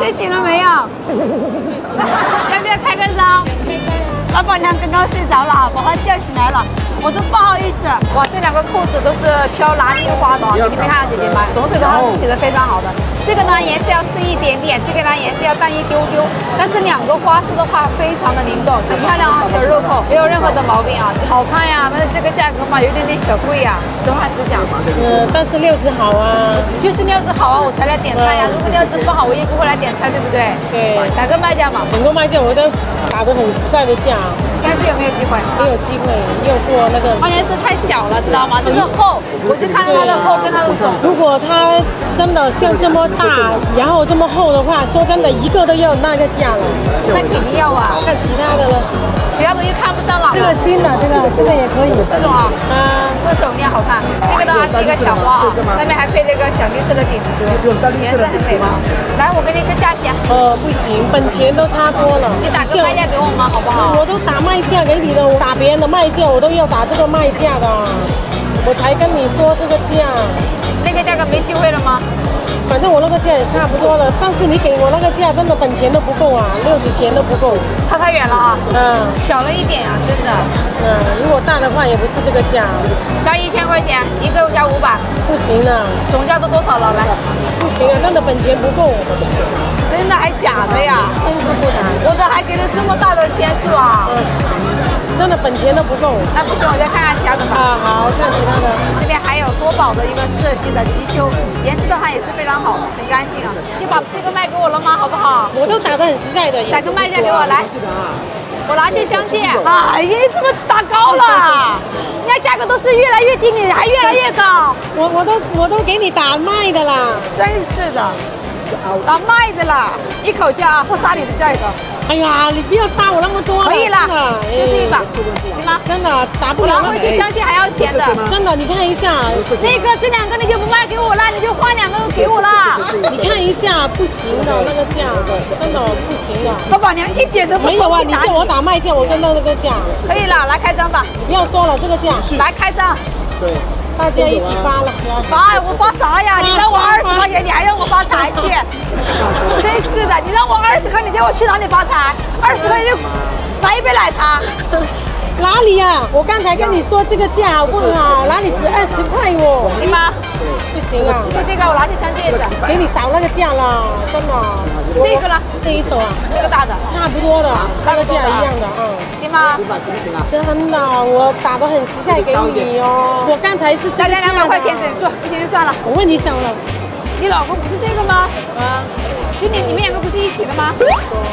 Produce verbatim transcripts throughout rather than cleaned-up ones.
睡醒了没有？要不要开个招？老板娘刚刚睡着了，把她叫醒来了。 我都不好意思，哇，这两个扣子都是飘拉面花的，给你们看，姐姐们，种水的话是起的非常好的。这个呢颜色要深一点点，这个呢颜色要淡一丢丢，但是两个花式的话非常的灵动，很漂亮啊，小肉扣，没有任何的毛病啊，好看呀。但是这个价格嘛有点点小贵呀，实话实讲。 嗯，但是料子好啊， 就是料子好啊，我才来点菜呀。如果料子不好，我也不会来点菜，对不对？对。打个卖价嘛， 很多卖价我都打得很实在的价。 但是有没有机会？ 没有机会，没有过那个。 关键是太小了，知道吗？就是厚，我就看到它的厚跟它的重。 如果它真的像这么大，然后这么厚的话，说真的，一个都要那个价了。 那肯定要啊。 看其他的了， 其他的又看不上了。 这个新的，这个这个也可以。 这种啊，啊，做手链好看。这个的话是一个小花啊，上面还配了一个小绿色的顶子，颜色很美的。来，我给你个价钱。 呃，不行，本钱都差多了。 你打个卖价给我吗？好不好？ 我都打卖价给你的，我打别人的卖价，我都要打这个卖价的。 我才跟你说这个价， 那个价格没机会了吗？ 反正我那个价也差不多了，但是你给我那个价真的本钱都不够啊，六子钱都不够， 差太远了啊！嗯，小了一点啊，真的。 嗯，如果大的话也不是这个价， 加一千块钱，一个加五百， 不行了。 总价都多少了？来， 不行啊，真的本钱不够。 真的还假的呀？ 真是不难。 我这还给了这么大的签数啊！ 嗯，真的本钱都不够。 那不行，我再看看其他的吧。 啊，好，看其他的。 这边还有多宝的一个色系的貔貅，颜色的话也是非常好，很干净啊。你把这个卖给我了吗？好不好？ 我都打得很实在的。 打个卖价给我来，我拿去相见。哎呀，你怎么打高了？人家价格都是越来越低，你还越来越高。 我我都我都给你打卖的啦。 真是的。 打卖的啦，一口价啊，不杀你的价格。 哎呀，你不要杀我那么多了。 可以啦，就这一把，行吗？ 真的打不了。 我拿回去相信还要钱的。 真的，你看一下， 这个这两个你就不卖给我了，你就换两个给我了。 你看一下，不行的那个价，真的不行的。 老板娘一点都不没有啊，你叫我打卖价，我跟到那个价。 可以了，来开张吧。 不要说了，这个价。 来开张。对。 大家一起发了， 发我发啥呀？你让我二十块钱，你还让我发财去？真是的，你让我二十块，你叫我去哪里发财？二十块就买一杯奶茶。 哪里呀？我刚才跟你说这个价好不好？哪里只二十块哦？ 对吗？ 不行啊！ 就这个，我拿去镶戒指， 给你少那个价了，真的。 这个呢？ 这一手啊？ 这个大的， 差不多的，那个价一样的，嗯。 行吗？ 真的，我打得很实在给你哦。我刚才是这个价的。 两百块钱整数，不行就算了。 我问你想了， 你老公不是这个吗？ 啊。 今年你们两个不是一起的吗？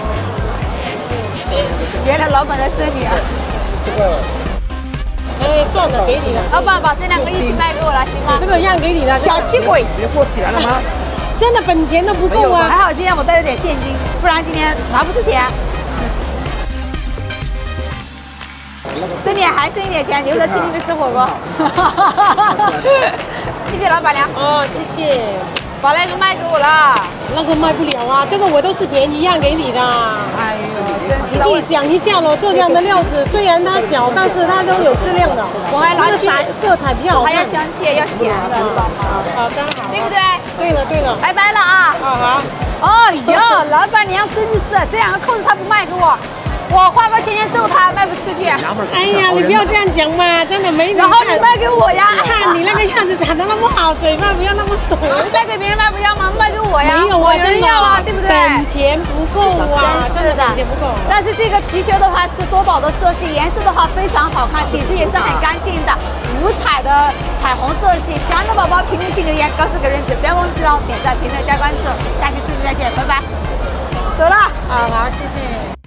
原来老板在这里啊。 这个，哎，算了，给你了。 老板把这两个一起卖给我了，行吗？ 这个让给你了。 小气鬼， 别过起来了吗？ 真的本钱都不够啊！ 还好今天我带了点现金，不然今天拿不出钱。这里还剩一点钱，留着请你们吃火锅。谢谢老板娘。 哦，谢谢。 把那个卖给我了。 那个卖不了啊，这个我都是便宜让给你的。哎呦，真是。 你自己想一下咯，这样的料子虽然它小，但是它都有质量的。 我还拿去色彩比较好看。 还要镶嵌，要钱的，知道吗？ 好，刚好。 对不对？ 对了对了。 拜拜了啊。 好好。 哦哟，老板娘真是，这两个扣子她不卖给我。 我花个钱钱揍他，卖不出去。 哎呀，你不要这样讲嘛，真的没人。 然后你卖给我呀？ 看你那个样子长得那么好，嘴巴不要那么抖。 卖给别人卖不要吗？卖给我呀？ 没有啊， 真要啊，对不对？ 本钱不够啊，真的本钱不够。 但是这个貔貅的话是多宝的色系，颜色的话非常好看，体质也是很干净的，五彩的彩虹色系。喜欢的宝宝评论区留言告诉给人子，不要忘记哦，点赞、评论、加关注。下期视频再见，拜拜。走了。 好好，谢谢。